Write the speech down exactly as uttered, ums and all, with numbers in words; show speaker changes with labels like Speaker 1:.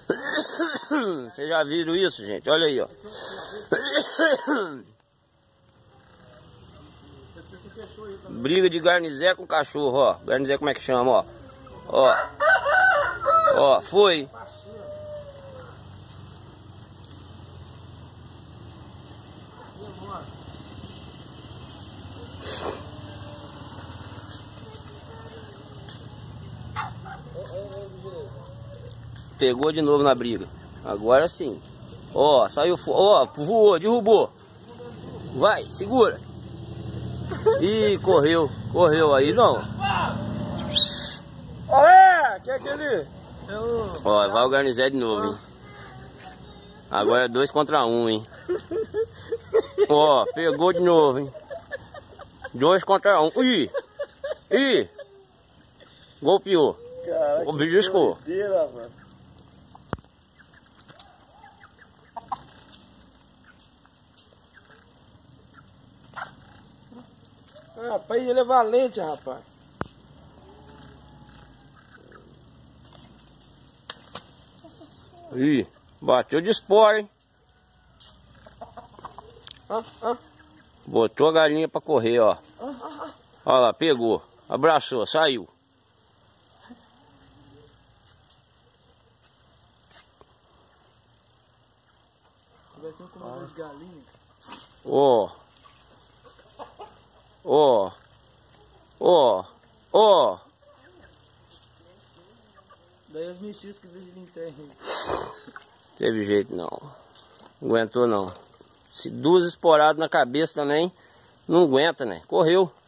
Speaker 1: Vocês já viram isso, gente? Olha aí, ó. Briga de garnizé com cachorro, ó. Garnizé como é que chama, ó. Ó. Ó, foi. Pegou de novo na briga. Agora sim. Ó, saiu. Ó, voou, derrubou. Vai, segura. Ih, correu. Correu aí, não.
Speaker 2: Olha, que é aquele?
Speaker 1: Ó, vai o garnizé de novo, hein. Agora é dois contra um, hein. Ó, pegou de novo, hein. Dois contra um. Ih! Ih! Golpeou.
Speaker 2: Caraca,
Speaker 1: beliscou.
Speaker 2: Rapaz, ele é valente, rapaz.
Speaker 1: Ih, bateu de espora, hein.
Speaker 2: Ah, ah.
Speaker 1: Botou a galinha pra correr, ó. Olha lá, pegou. Abraçou, saiu.
Speaker 2: Vai ter um comedor de galinha.
Speaker 1: Ó. Ó. Ó. Ó.
Speaker 2: Daí os mexicos que vejo ele em terra.
Speaker 1: Teve jeito não. Não aguentou não. Se duas esporadas na cabeça também, não aguenta, né? Correu.